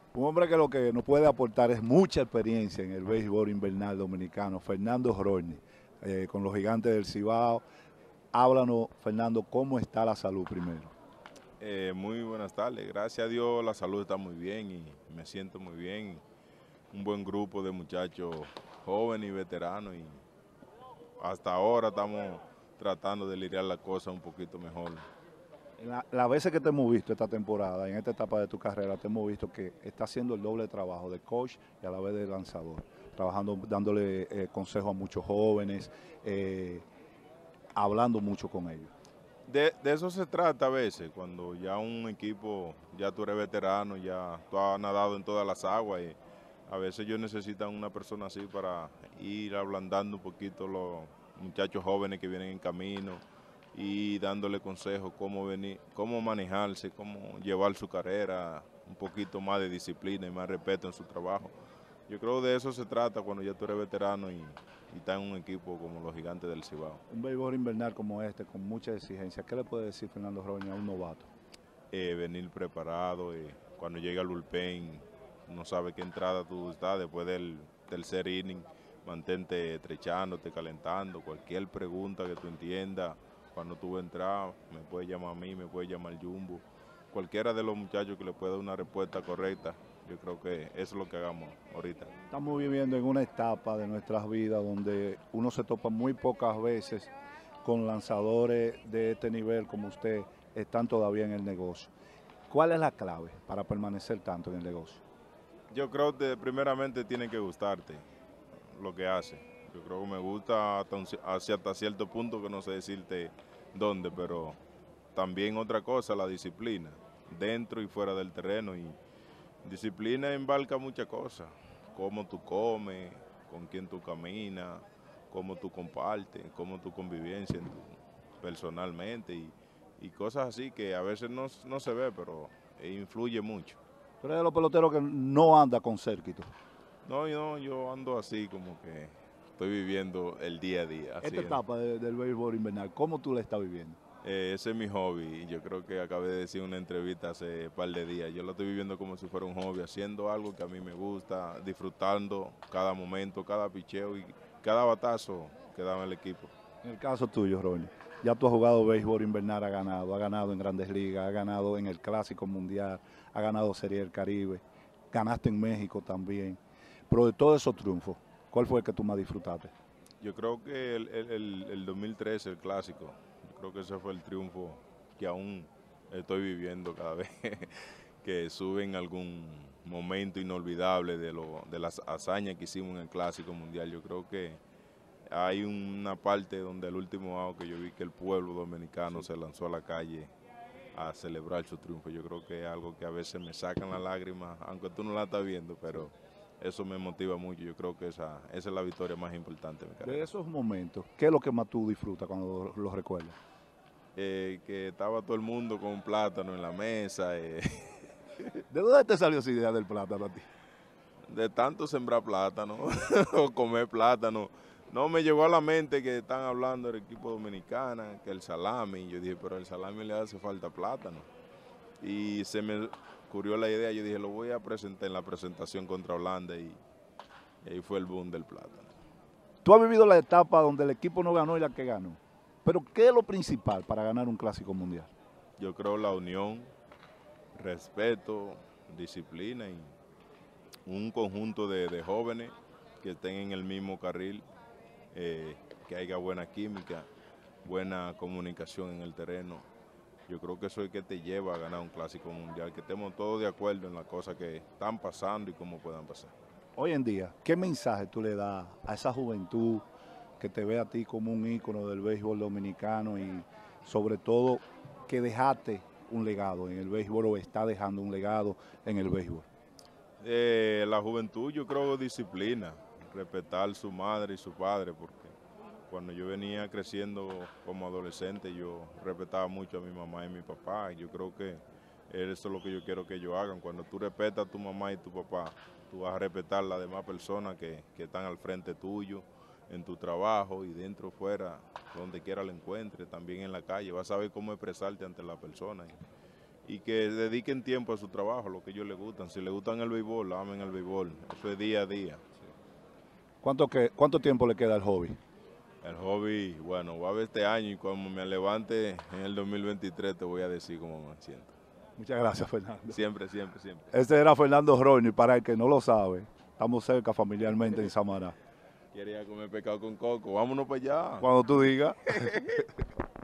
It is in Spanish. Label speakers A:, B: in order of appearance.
A: Un hombre que lo que nos puede aportar es mucha experiencia en el béisbol invernal dominicano, Fernando Roñi, con los Gigantes del Cibao. Háblanos, Fernando, ¿cómo está la salud primero?
B: Muy buenas tardes. Gracias a Dios la salud está muy bien y me siento muy bien. Un buen grupo de muchachos jóvenes y veteranos y hasta ahora estamos tratando de lidiar la cosa un poquito mejor.
A: Las veces que te hemos visto esta temporada, en esta etapa de tu carrera, te hemos visto que está haciendo el doble trabajo de coach y a la vez de lanzador, trabajando, dándole consejos a muchos jóvenes, eh, hablando mucho con ellos.
B: De eso se trata a veces, cuando ya un equipo, ya tú eres veterano, ya tú has nadado en todas las aguas y a veces ellos necesitan una persona así para ir ablandando un poquito los muchachos jóvenes que vienen en camino y dándole consejos cómo venir, cómo manejarse, cómo llevar su carrera, un poquito más de disciplina y más respeto en su trabajo. Yo creo de eso se trata cuando ya tú eres veterano y estás en un equipo como los Gigantes del Cibao.
A: Un béisbol invernal como este, con mucha exigencia, ¿qué le puede decir Fernando Roña a un novato?
B: Venir preparado, cuando llega al bullpen, no sabe qué entrada tú estás después del tercer inning, mantente estrechándote, calentando, cualquier pregunta que tú entiendas, cuando tú vas a entrar, me puedes llamar a mí, me puedes llamar Jumbo, cualquiera de los muchachos que le pueda dar una respuesta correcta, yo creo que eso es lo que hagamos ahorita.
A: Estamos viviendo en una etapa de nuestras vidas donde uno se topa muy pocas veces con lanzadores de este nivel como usted están todavía en el negocio. ¿Cuál es la clave para permanecer tanto en el negocio?
B: Yo creo que primeramente tiene que gustarte lo que hace. Yo creo que me gusta hasta cierto punto que no sé decirte dónde, pero también otra cosa, la disciplina, dentro y fuera del terreno. Y disciplina embarca muchas cosas, cómo tú comes, con quién tú caminas, cómo tú compartes, cómo tu convivencia personalmente y cosas así que a veces no se ve, pero influye mucho.
A: Tú eres de los peloteros que no anda con cérquito.
B: No, yo ando así como que estoy viviendo el día a día, así
A: Esta
B: es.
A: etapa del béisbol invernal, ¿cómo tú la estás viviendo?
B: Ese es mi hobby y yo creo que acabé de decir en una entrevista hace un par de días. Yo lo estoy viviendo como si fuera un hobby, haciendo algo que a mí me gusta, disfrutando cada momento, cada picheo y cada batazo que da el equipo.
A: En el caso tuyo, Ronnie, ya tú has jugado béisbol invernal, ha ganado en Grandes Ligas, ha ganado en el Clásico Mundial, ha ganado Serie del Caribe, ganaste en México también. Pero de todos esos triunfos, ¿cuál fue el que tú más disfrutaste?
B: Yo creo que el 2013, el clásico, yo creo que ese fue el triunfo que aún estoy viviendo cada vez que sube en algún momento inolvidable de las hazañas que hicimos en el clásico mundial. Yo creo que hay una parte donde el último out que yo vi que el pueblo dominicano
A: Sí.
B: se lanzó a la calle a celebrar su triunfo. Yo creo que es algo que a veces me sacan las lágrimas, aunque tú no la estás viendo, pero eso me motiva mucho. Yo creo que esa es la victoria más importante de mi
A: De
B: carrera.
A: esos momentos, ¿qué es lo que más tú disfrutas cuando los recuerdas?
B: Que estaba todo el mundo con un plátano en la mesa,
A: ¿De dónde te salió esa idea del plátano a ti?
B: de tanto sembrar plátano o comer plátano. No me llegó a la mente que están hablando del equipo dominicana, que el salami. Yo dije, pero el salami le hace falta plátano. Y se me ocurrió la idea, yo dije, lo voy a presentar en la presentación contra Holanda y ahí fue el boom del plátano.
A: Tú has vivido la etapa donde el equipo no ganó y la que ganó. Pero ¿qué es lo principal para ganar un Clásico Mundial?
B: Yo creo la unión, respeto, disciplina y un conjunto de jóvenes que estén en el mismo carril, que haya buena química, buena comunicación en el terreno. Yo creo que eso es que te lleva a ganar un clásico mundial, que estemos todos de acuerdo en las cosas que están pasando y cómo puedan pasar.
A: Hoy en día, ¿qué mensaje tú le das a esa juventud que te ve a ti como un ícono del béisbol dominicano y sobre todo que dejaste un legado en el béisbol o está dejando un legado en el béisbol?
B: La juventud yo creo disciplina, respetar su madre y su padre, porque cuando yo venía creciendo como adolescente yo respetaba mucho a mi mamá y mi papá. Yo creo que eso es lo que yo quiero que ellos hagan. Cuando tú respetas a tu mamá y tu papá, tú vas a respetar a las demás personas que están al frente tuyo, en tu trabajo y dentro, fuera, donde quiera la encuentres, también en la calle. Vas a saber cómo expresarte ante la persona. y que dediquen tiempo a su trabajo, lo que ellos les gustan. Si les gustan el béisbol, amen el béisbol. Eso es día a día.
A: ¿Cuánto tiempo le queda al hobby?
B: El hobby, bueno, va a ver este año y cuando me levante en el 2023 te voy a decir cómo me siento.
A: Muchas gracias, Fernando.
B: Siempre, siempre, siempre.
A: Este era Fernando Roño, y para el que no lo sabe, estamos cerca familiarmente en Samaná.
B: Quiere ir a comer pescado con coco, vámonos para allá.
A: Cuando tú digas.